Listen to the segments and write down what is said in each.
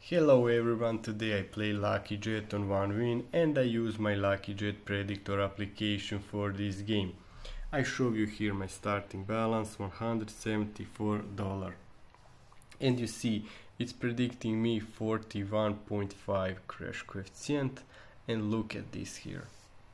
Hello everyone, today I play Lucky Jet on OneWin and I use my Lucky Jet Predictor application for this game. I show you here my starting balance, $174. And you see, it's predicting me 41.5 crash coefficient, and look at this here.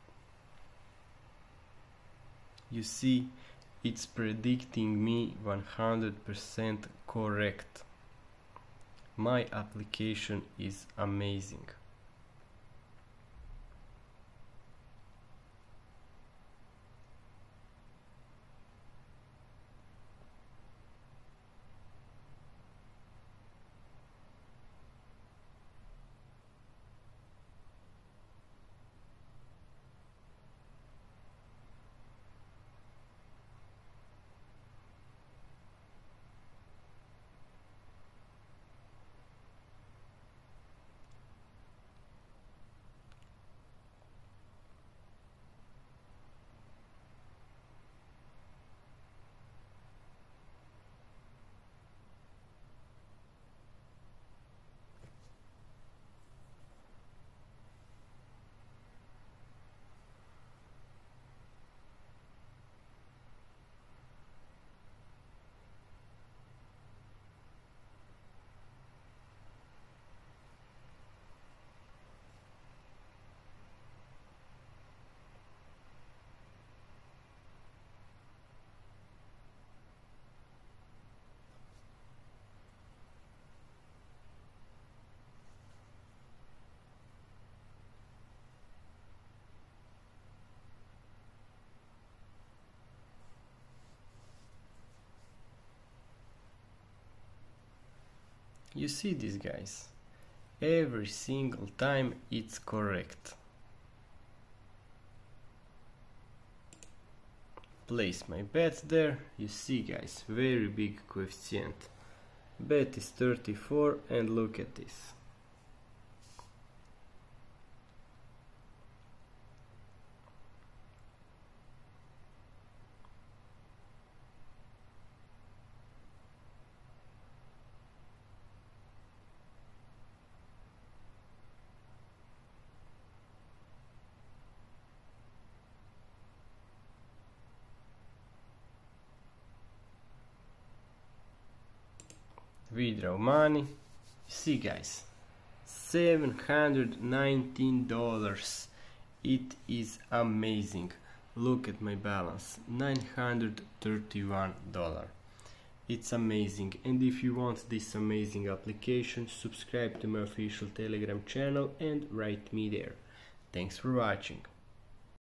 You see, it's predicting me 100% correct. My application is amazing. You see this, guys, every single time it's correct. Place my bet there. You see, guys, very big coefficient. Bet is 34 and look at this. Withdraw money. See, guys, $719. It is amazing. Look at my balance, $931. It's amazing. And if you want this amazing application, subscribe to my official Telegram channel and write me there. Thanks for watching.